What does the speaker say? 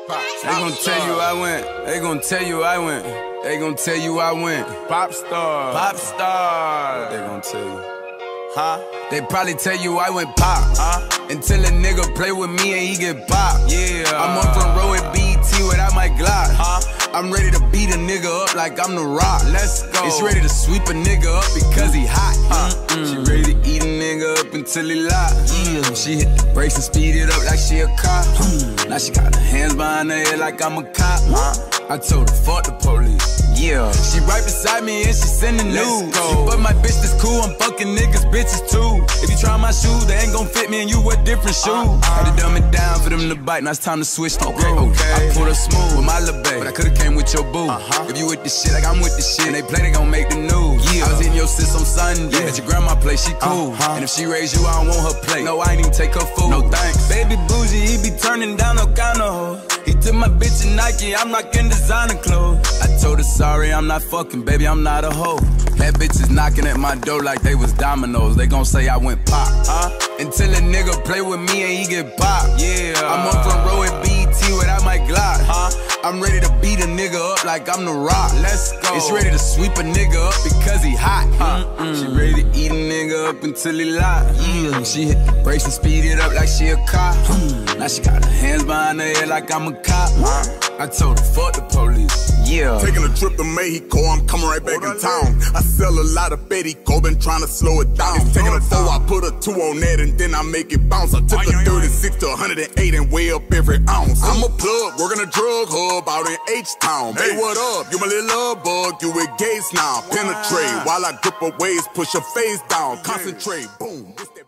They gon' tell you I went. They gon' tell you I went. They gon' tell you I went. Pop star. Pop star. They gon' tell you. Huh? They probably tell you I went pop. Until a nigga play with me and he get popped. Yeah. I'm on front row at BET without my Glock. I'm ready to beat a nigga up like I'm The Rock. Let's go. It's ready to sweep a nigga up because he hot. She ready to eat a nigga up until he lock. She hit the brakes and speed it up like she a cop. Now she got her hands behind her head like I'm a cop. I told her fuck the police. Yeah. She right beside me and she sending news. But my bitch that's cool, I'm fucking niggas bitches too. If you try my shoes, they ain't gon' fit me and you wear different shoes. Had to dumb it down for them to bite, now it's time to switch the groove. I pulled up smooth with my lil' babe, but I could've came with your boo. If you with the shit like I'm with the shit, and they play, they gon' make the news. I was in your sis on Sunday, at your grandma place, she cool. And if she raise you, I don't want her plate. No, I ain't even take her food. No thanks. Baby bougie, he be turning down no kind of hoe. He took my bitch in Nike, I'm rockin' designer clothes. I told her sorry, I'm not fucking, baby, I'm not a hoe. That bitch is knocking at my door like they was dominoes. They gon' say I went pop. Until a nigga play with me and he get popped. Yeah. I'm on front row at BET without my Glock. I'm ready to beat a nigga up like I'm The Rock. Let's go. It's ready to sweep a nigga up because he hot. She ready to eat a nigga up until he lock. She hit the brakes and speed it up like she a cop. Now she got her hands behind her head like I'm a cop. I told her fuck the police. Yeah. Taking a trip to Mexico, I'm coming right back in town. I sell a lot of Bettico, been trying to slow it down. It's taking a 4, I put a 2 on that and then I make it bounce. I took a 36 to 108 and weigh up every ounce. I'm a plug, working a drug hub out in H-Town. Hey, what up? You my little love bug, you with Gates now. Penetrate while I grip her waist, push her face down. Concentrate, boom.